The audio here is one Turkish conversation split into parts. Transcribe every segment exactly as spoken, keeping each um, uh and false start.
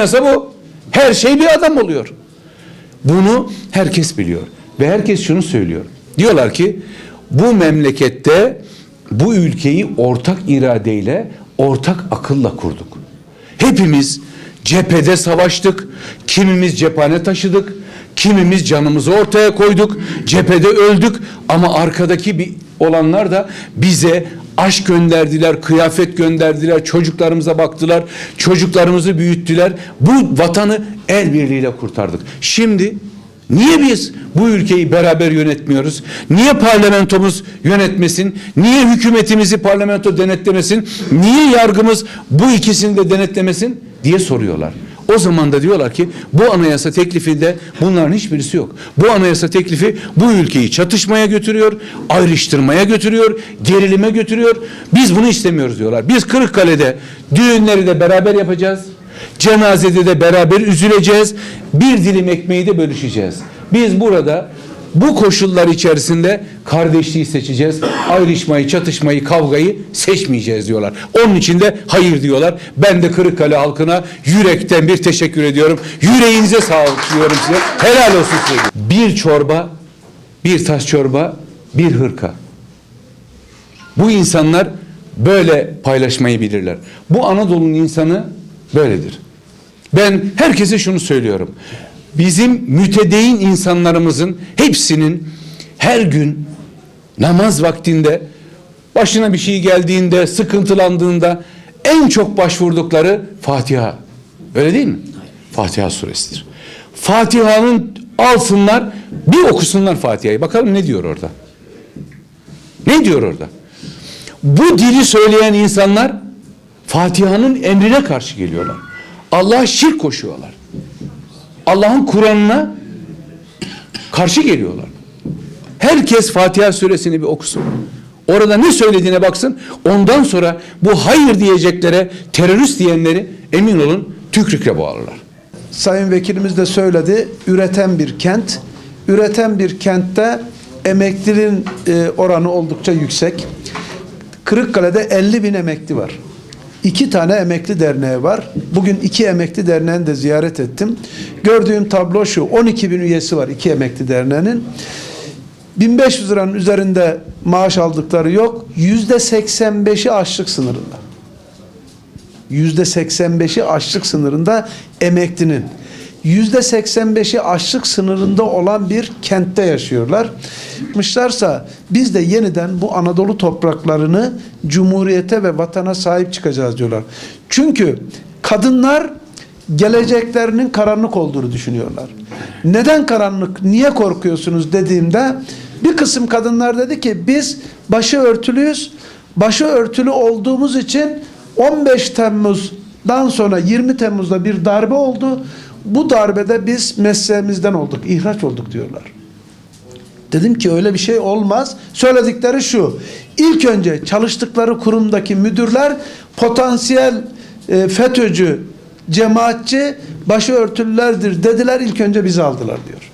anayasa bu. Her şey bir adam oluyor. Bunu herkes biliyor. Ve herkes şunu söylüyor. Diyorlar ki bu memlekette bu ülkeyi ortak iradeyle, ortak akılla kurduk. Hepimiz cephede savaştık. Kimimiz cephane taşıdık. Kimimiz canımızı ortaya koyduk. Cephede öldük. Ama arkadaki bir olanlar da bize aşk gönderdiler, kıyafet gönderdiler, çocuklarımıza baktılar, çocuklarımızı büyüttüler. Bu vatanı el birliğiyle kurtardık. Şimdi niye biz bu ülkeyi beraber yönetmiyoruz? Niye parlamentomuz yönetmesin? Niye hükümetimizi parlamento denetlemesin? Niye yargımız bu ikisini de denetlemesin diye soruyorlar. O zaman da diyorlar ki bu anayasa teklifinde bunların hiçbirisi yok. Bu anayasa teklifi bu ülkeyi çatışmaya götürüyor, ayrıştırmaya götürüyor, gerilime götürüyor. Biz bunu istemiyoruz diyorlar. Biz Kırıkkale'de düğünleri de beraber yapacağız. Cenazede de beraber üzüleceğiz. Bir dilim ekmeği de bölüşeceğiz. Biz burada bu koşullar içerisinde kardeşliği seçeceğiz. Ayrışmayı, çatışmayı, kavgayı seçmeyeceğiz diyorlar. Onun için de hayır diyorlar. Ben de Kırıkkale halkına yürekten bir teşekkür ediyorum. Yüreğinize sağlık diyorum size. Helal olsun size. Bir çorba, bir tas çorba, bir hırka. Bu insanlar böyle paylaşmayı bilirler. Bu Anadolu'nun insanı böyledir. Ben herkese şunu söylüyorum. Bizim mütedeyyin insanlarımızın hepsinin her gün namaz vaktinde başına bir şey geldiğinde, sıkıntılandığında en çok başvurdukları Fatiha. Öyle değil mi? Fatiha suresidir. Fatiha'nın alsınlar, bir okusunlar Fatiha'yı. Bakalım ne diyor orada? Ne diyor orada? Bu dili söyleyen insanlar Fatiha'nın emrine karşı geliyorlar. Allah'a şirk koşuyorlar. Allah'ın Kur'an'ına karşı geliyorlar. Herkes Fatiha suresini bir okusun. Orada ne söylediğine baksın. Ondan sonra bu hayır diyeceklere, terörist diyenleri emin olun tükrükle boğarlar. Sayın Vekilimiz de söyledi. Üreten bir kent. Üreten bir kentte emekliliğin e, oranı oldukça yüksek. Kırıkkale'de elli bin emekli var. İki tane emekli derneği var. Bugün iki emekli derneğini de ziyaret ettim. Gördüğüm tablo şu. on iki bin üyesi var iki emekli derneğinin. bin beş yüz liranın üzerinde maaş aldıkları yok. yüzde seksen beşi açlık sınırında. yüzde seksen beşi açlık sınırında emeklinin. yüzde seksen beşi açlık sınırında olan bir kentte yaşıyorlar. Yapmışlarsa biz de yeniden bu Anadolu topraklarını cumhuriyete ve vatana sahip çıkacağız diyorlar. Çünkü kadınlar geleceklerinin karanlık olduğunu düşünüyorlar. Neden karanlık? Niye korkuyorsunuz dediğimde bir kısım kadınlar dedi ki biz başı örtülüyüz. Başı örtülü olduğumuz için on beş Temmuz'dan sonra yirmi Temmuz'da bir darbe oldu. Bu darbede biz mesleğimizden olduk, ihraç olduk diyorlar. Dedim ki öyle bir şey olmaz. Söyledikleri şu. İlk önce çalıştıkları kurumdaki müdürler potansiyel e, FETÖ'cü, cemaatçi, başörtülülerdir dediler. İlk önce bizi aldılar diyor.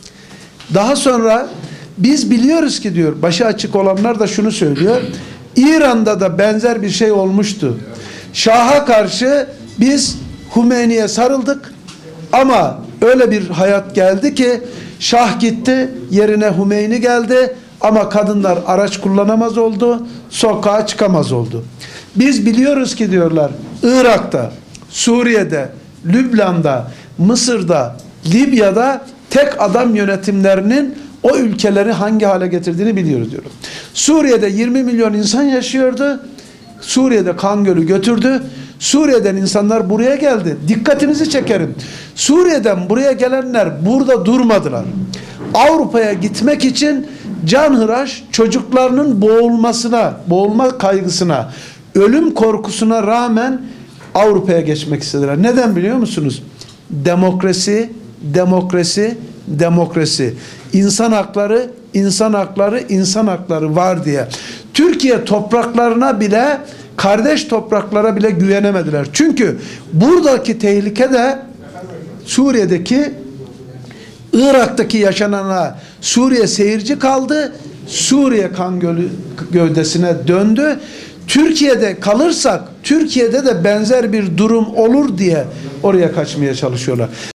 Daha sonra biz biliyoruz ki diyor, başı açık olanlar da şunu söylüyor. İran'da da benzer bir şey olmuştu. Şah'a karşı biz Hümeyni'ye sarıldık. Ama öyle bir hayat geldi ki Şah gitti, yerine Hümeyni geldi ama kadınlar araç kullanamaz oldu, sokağa çıkamaz oldu. Biz biliyoruz ki diyorlar Irak'ta, Suriye'de, Lübnan'da, Mısır'da, Libya'da tek adam yönetimlerinin o ülkeleri hangi hale getirdiğini biliyoruz diyorum. Suriye'de yirmi milyon insan yaşıyordu. Suriye'de kan gölü götürdü. Suriye'den insanlar buraya geldi. Dikkatinizi çekerim. Suriye'den buraya gelenler burada durmadılar. Avrupa'ya gitmek için canhıraş çocuklarının boğulmasına, boğulma kaygısına, ölüm korkusuna rağmen Avrupa'ya geçmek istediler. Neden biliyor musunuz? Demokrasi, demokrasi, demokrasi. İnsan hakları, insan hakları, insan hakları var diye. Türkiye topraklarına bile, kardeş topraklara bile güvenemediler. Çünkü buradaki tehlike de Suriye'deki, Irak'taki yaşanana Suriye seyirci kaldı. Suriye kan gölü, gövdesine döndü. Türkiye'de kalırsak Türkiye'de de benzer bir durum olur diye oraya kaçmaya çalışıyorlar.